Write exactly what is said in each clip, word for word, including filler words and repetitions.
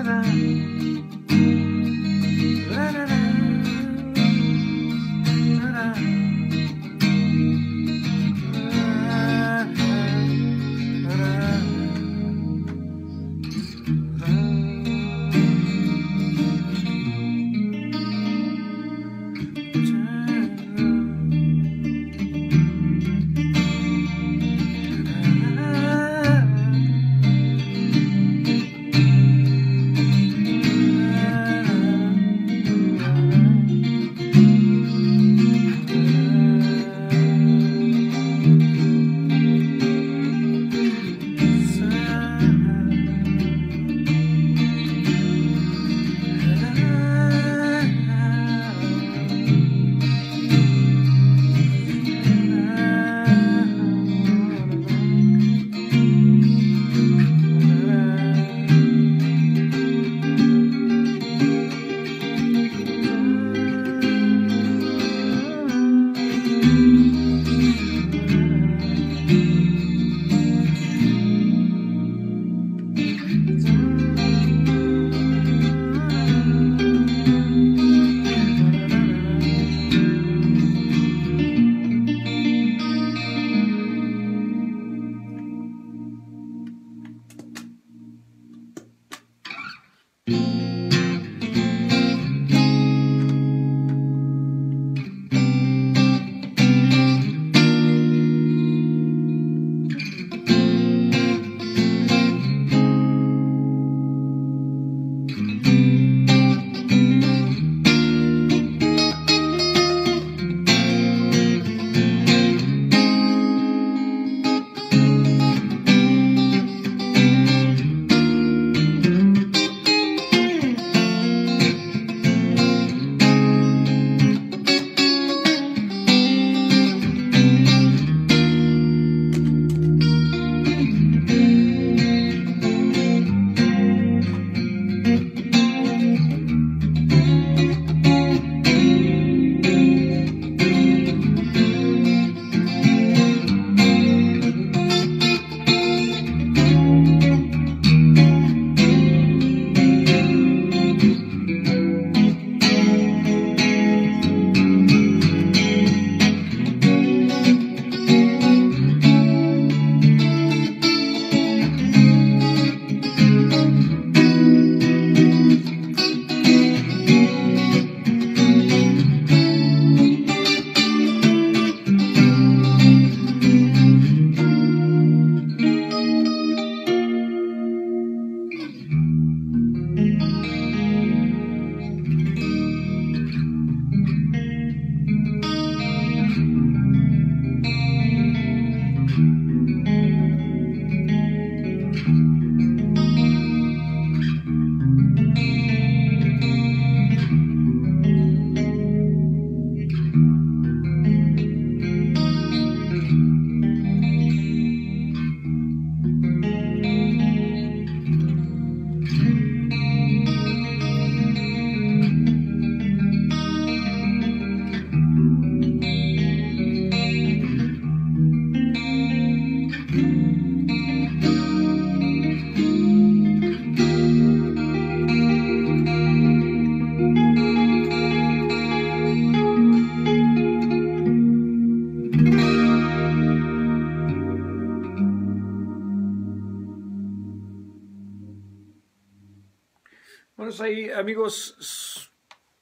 Bueno, ahí, amigos,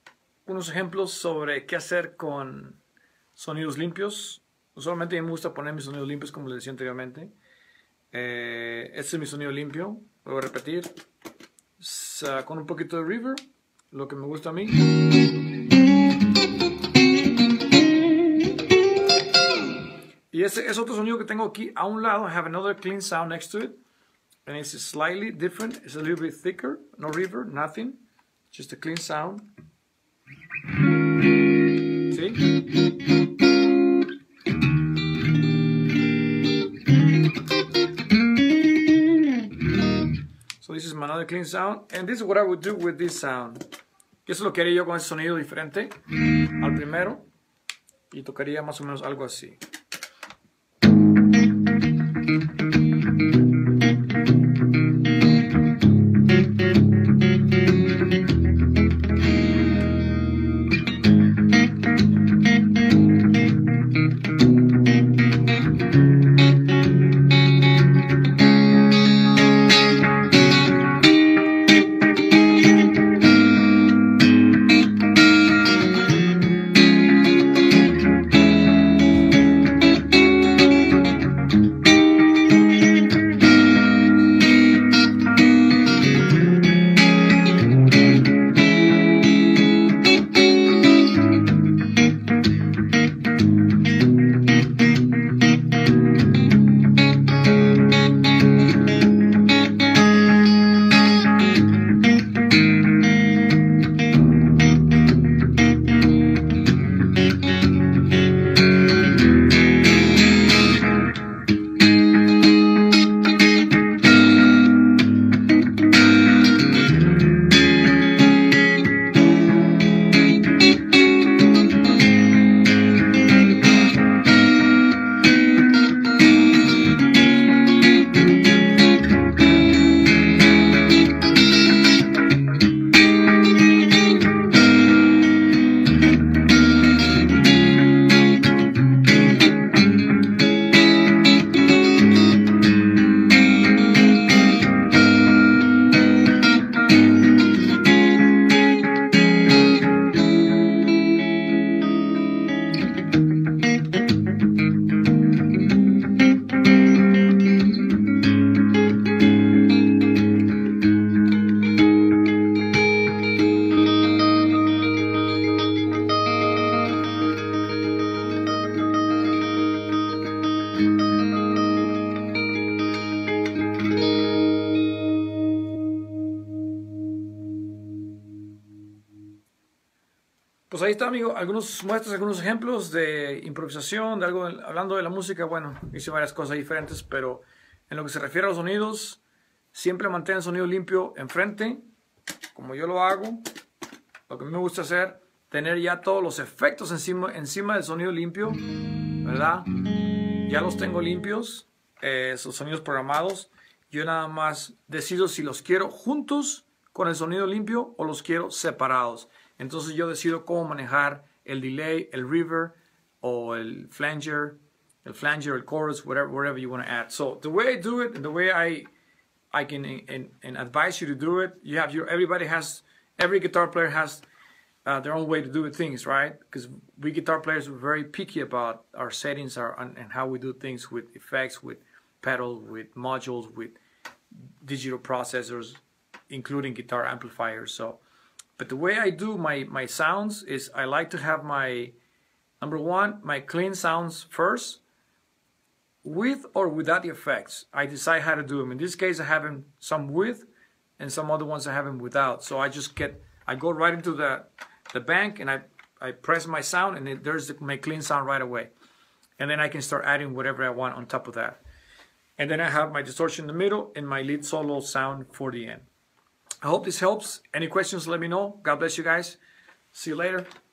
unos ejemplos sobre qué hacer con sonidos limpios. Usualmente me gusta poner mis sonidos limpios, como les decía anteriormente. Eh, este es mi sonido limpio. Voy a repetir. Uh, con un poquito de reverb, lo que me gusta a mí. Y ese es otro sonido que tengo aquí a un lado. I have another clean sound next to it. And it's slightly different. It's a little bit thicker. No reverb, nothing. Just a clean sound. See? So this is my another clean sound. And this is what I would do with this sound. Y eso lo que haría yo con ese sonido diferente al primero. Y tocaría más o menos algo así. Pues ahí está, amigo, algunos muestras, algunos ejemplos de improvisación, de algo, hablando de la música. Bueno, hice varias cosas diferentes, pero en lo que se refiere a los sonidos, siempre mantén el sonido limpio enfrente, como yo lo hago. Lo que a mí me gusta hacer, tener ya todos los efectos encima, encima del sonido limpio, ¿verdad? Ya los tengo limpios, eh, esos sonidos programados. Yo nada más decido si los quiero juntos con el sonido limpio o los quiero separados. Entonces yo decido cómo manejar el delay, el reverb o el flanger, el flanger, el chorus, whatever, whatever you want to add. So the way I do it, and the way I I can and, and advise you to do it, you have your everybody has every guitar player has uh, their own way to do things, right? Because we guitar players are very picky about our settings, our and, and how we do things with effects, with pedals, with modules, with digital processors, including guitar amplifiers. So. But the way I do my, my sounds is I like to have my, number one, my clean sounds first, with or without the effects. I decide how to do them. In this case, I have them some with, and some other ones I have them without. So I just get, I go right into the, the bank, and I, I press my sound, and it, there's the, my clean sound right away. And then I can start adding whatever I want on top of that. And then I have my distortion in the middle, and my lead solo sound for the end. I hope this helps. Any questions, let me know. God bless you guys. See you later.